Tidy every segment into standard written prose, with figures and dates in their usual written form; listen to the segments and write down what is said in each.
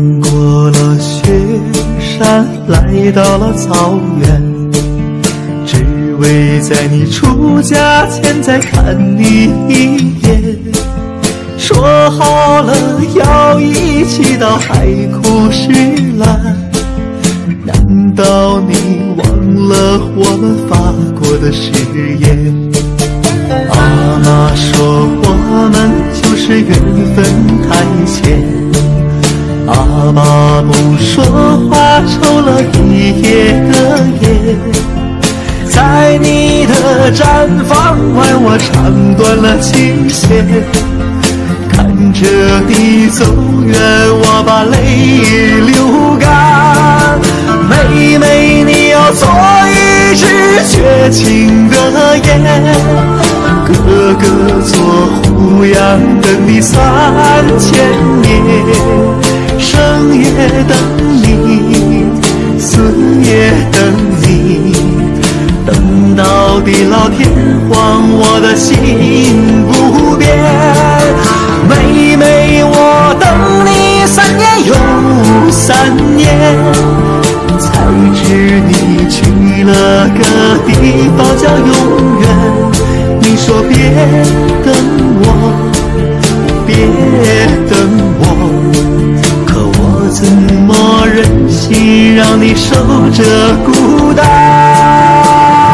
过了雪山，来到了草原，只为在你出嫁前再看你一眼。说好了要一起到海枯石烂，难道你忘了我们发过的誓言？妈妈说我们就是缘分太浅，爸爸不说话抽了一夜的烟，在你的毡房外我唱断了琴弦，看着你走远我把泪流干。妹妹你要做一只绝情的雁，哥哥做胡杨等你3000年，生也等你，死也等你，等到地老天荒我的心不变。妹妹我等你3年又3年，才知你去了个地方叫永远。你说别等我，别等我，可我怎么忍心让你守着孤单？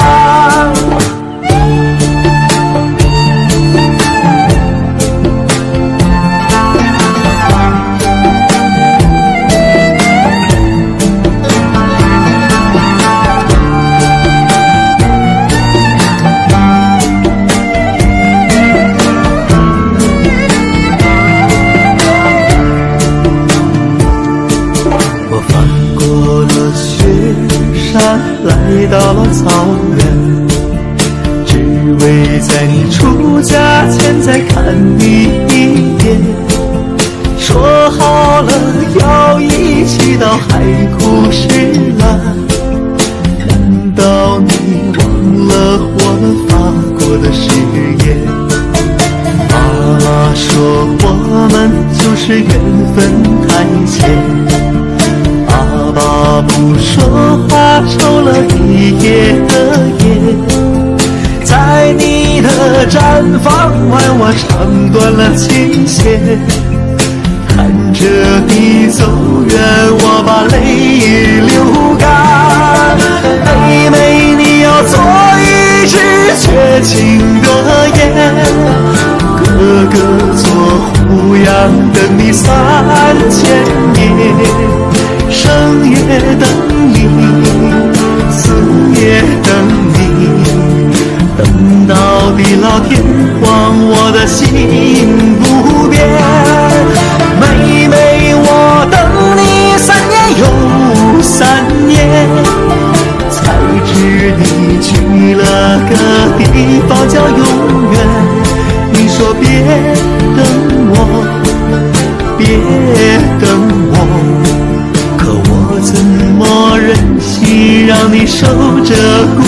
来到了草原，只为在你出嫁前再看你一眼。说好了要一起到海枯石烂，难道你忘了我们发过的誓言？妈妈说我们就是缘分太浅，爸爸不说话抽了一夜的烟，在你的毡房外我唱断了琴弦，看着你走远我把泪流干。妹妹你要做一只绝情的雁，哥哥做胡杨等你3000年，生也等你，死也等你，等到地老天荒我的心不变。妹妹我等你3年又3年，才知你去了个地方叫永远。你说别等我，别等我，可我怎么忍心让你守着孤